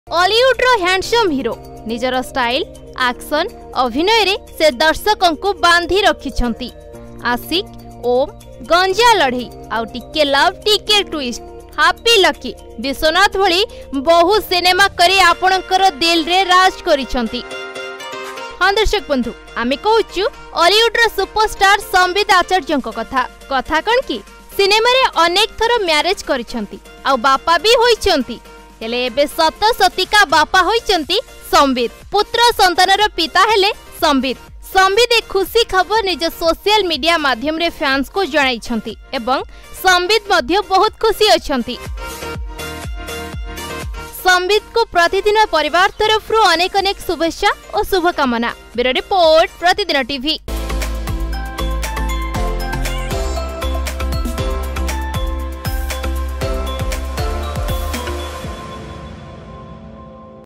Hollywood रो handsome hero निजर style action अभिनय रे से दर्शकों को बांधी रखिछंती। आशिक ओम गंजा लड़ई आउ टिके लव टिके ट्विस्ट हैप्पी लकी विश्वनाथ भली बहु सिनेमा करी आपणकर दिल रे राज करिछंती। हाँ दर्शक बंधु आमे कहूचु हॉलीवुड रो सुपरस्टार संबित आचार्य कथा कौन कि सिनेमा रे अनेक थर मैरिज करिछंती आउ बापा भी होइछंती। हेले एबे सत सतिका बापा होइछंती संबित। पुत्र संतानर पिता हेले संबित एक खुशी खबर निज सोशल मीडिया माध्यम रे फैंस को जणाइछंती एवं संबित मध्य बहुत खुशी अछंती। संबित को प्रतिदिन परिवार तरफ अनेक शुभेच्छा और शुभकामना। Bureau report Pratidin TV.